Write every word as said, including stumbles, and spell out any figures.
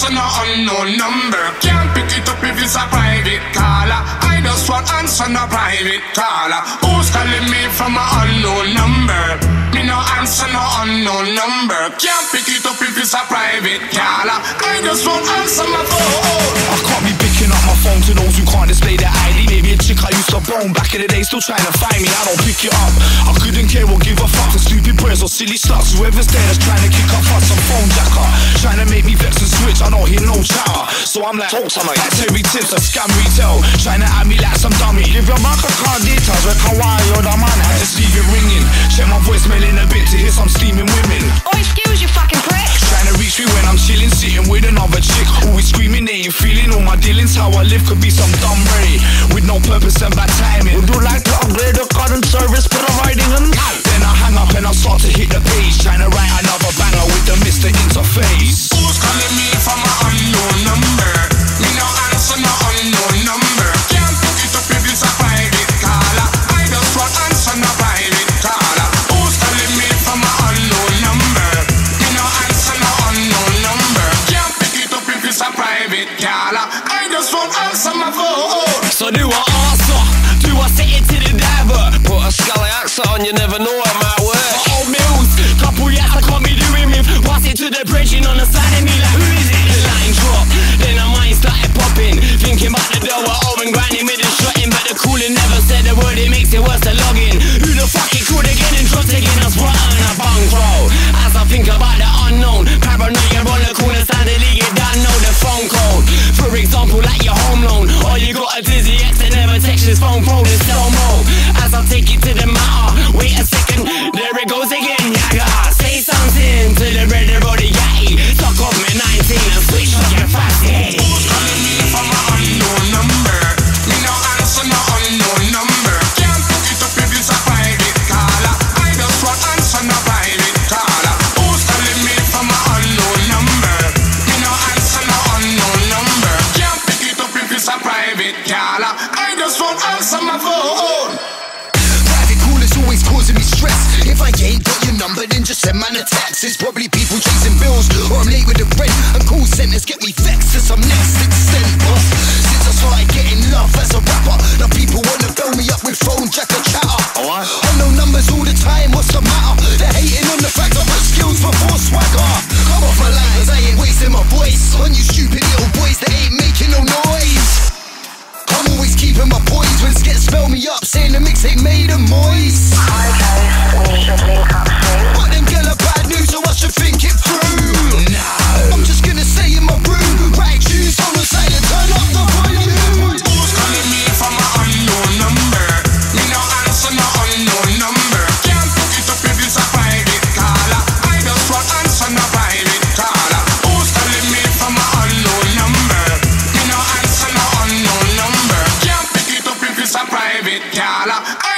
answer no unknown number. Can't pick it up if it's a private caller. I just want answer no private caller. Who's calling me from a unknown number? Me no answer no unknown number. Can't pick it up if it's a private caller. I just want answer my phone. I can't be picking up my phone to those who can't display their I D. Maybe a chick I used to bone back in the day, still trying to find me. I don't pick it up. I couldn't care or give a fuck for stupid prayers or silly sluts. Whoever's there that's trying to kick up fuss on phone jacker, trying to make me vex and switch. I don't hear no chatter, so I'm like, talk to me. Like Terry Tips, a scam retail, trying to add me like some dummy. Give your bank account details, where can why you're the man. I just leave it ringing. Check my voicemail in a bit to hear some steaming women. Oh, excuse you, fucking prick. Trying to reach me when I'm chilling, sitting with another chick. Always screaming, they ain't feeling all my dealings. How I live could be some dumb ray with no purpose and bad timing. Would you like to upgrade the current service providing them? Then I hang up and I start to hit the page, trying to write another banger with the Mister Interface. Who's calling me from an unknown number? Me no answer no unknown number. Can't pick it up if it's a private caller. I just want answer no private caller. Who's calling me from an unknown number? Me no answer no unknown number. Can't pick it up if it's a private caller. I just want answer my phone. So do I answer? Do I say it to the diver? Put a scully accent on, you never know it might work. For old mills, couple years I can't be doing with. Pass it to the bridging on the side of me like, who is it? The line drop, then my mind started popping. Thinking about the door at home and grinding with the shotting. But the cooling never said a word, it makes it worse to log in. Who the fuck it could again and trust again? I spot on a bunk roll. As I think about the unknown, paranoia on the corner, suddenly you don't know the phone code. For example, like your home loan, or you got a dizzy ex that never texts his phone phone in slow mo. As I take it to the matter, wait a second, there it goes again. Yaga, say something to the brother or the yay. Suck off me nineteen and switch up your fasty. Who's calling me from an unknown number? Me no answer no unknown number. Can't pick it up if it's a private caller. I just want answer no private caller. Who's calling me from an unknown number? Me no answer no unknown number. Can't pick it up if it's a private caller. I just want answer my phone. Private call is always causing me stress. If I ain't got your number, then just send man a text. It's probably people chasing bills, or I'm late with the rent. And call centers get me vexed to some next extent. But since I started getting love as a rapper, now people wanna fill me up with phone jacker chatter. Alright. Unknown numbers all the time, what's the matter? They're hating on the fact I put skills before swagger. Come off my line, cause I ain't wasting my voice on you stupid little boys that ain't making no noise. I'm always keeping my poise when skits spell me up, saying the mix ain't made of moist. Okay, we should link up soon. But them girl are bad news, so I should think it through. No, I'm just gonna stay in my room, write tunes on the side and turn up the volume. Who's calling me from an unknown number? Me no answer no unknown number. Can't pick it up if it's a private caller. I just want answer no private caller. Who's calling me from an unknown number? Me no answer no unknown number. Can't pick it up if it's a private caller.